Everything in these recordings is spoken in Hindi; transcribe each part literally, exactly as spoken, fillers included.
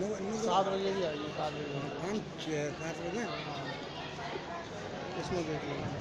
सात बजे भी आइए, सात बजे पाँच सात बजे इसमें देख लीजिए।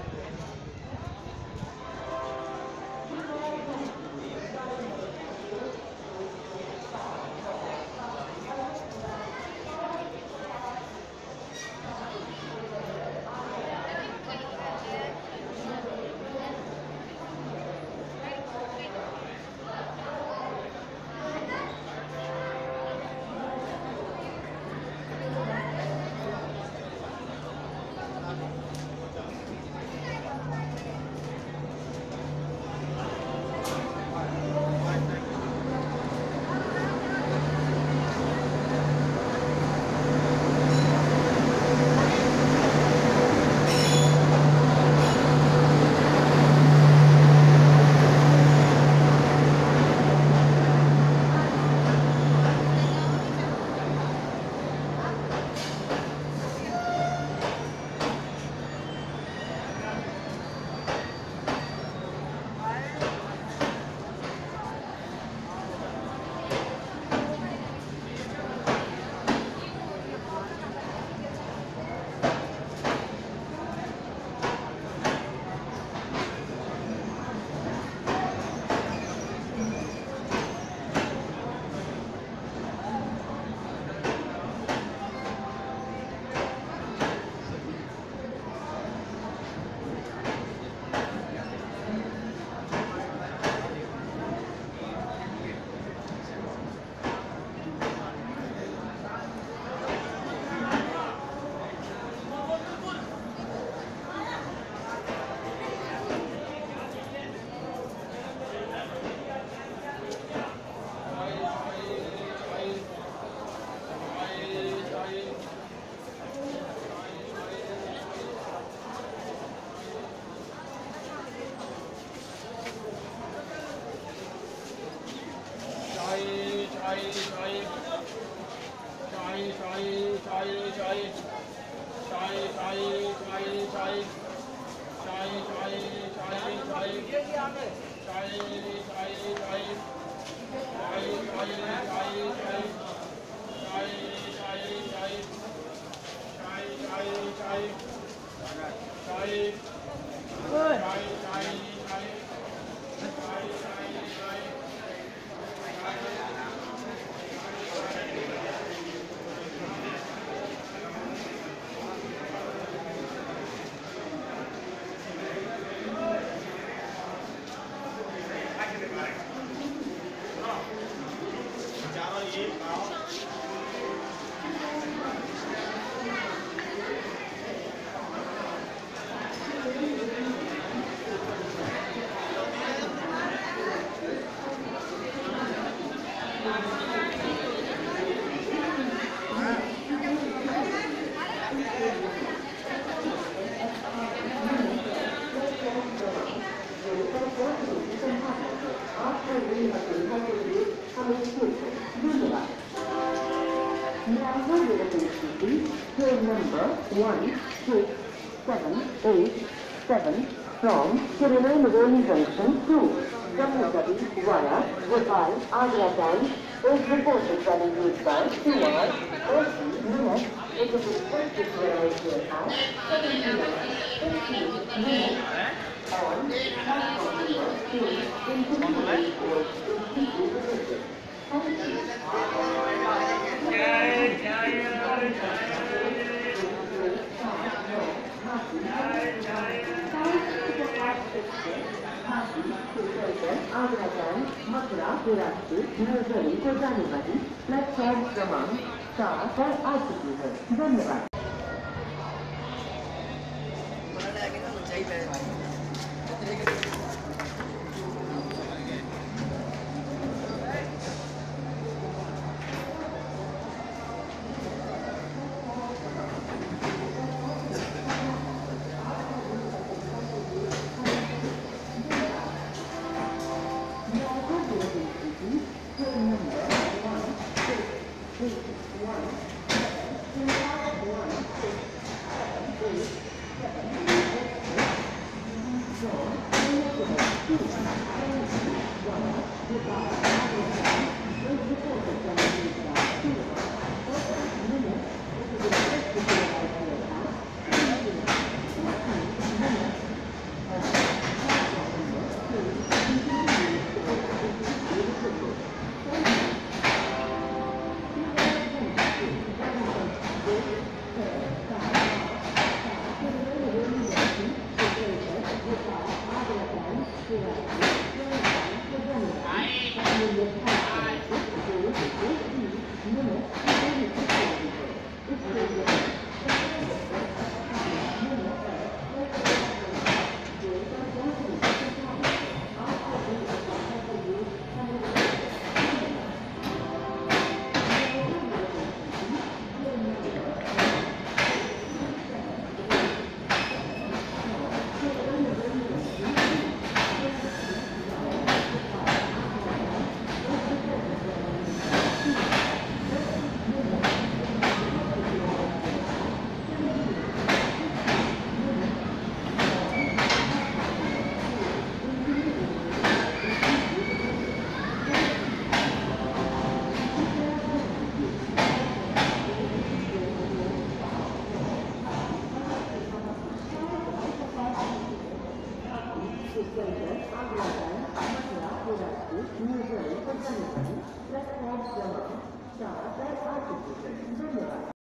Train number one six seven eight seven from Tirunelveli Junction to Jammu Tawi via Bhopal Agra is reported running route by two hours thirty minutes. It is expected to arrive here at seventeen hours fifteen minutes on platform number two in Tirunelveli towards Tirupati district. Thank you. Agra Mathura Birajpur Navgarhi को जाने वाली प्लेटफॉर्म क्रमांक चार पर आ चुकी है। धन्यवाद। Goodbye. स्टेशन आगरा बैंक मथुरा गोरखपुर न्यू दिल्ली प्लेटफॉर्म क्रमांक चार पर आ चुकी है। धन्यवाद।